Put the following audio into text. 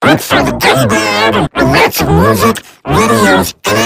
good for the day, babe. Lots of music, videos,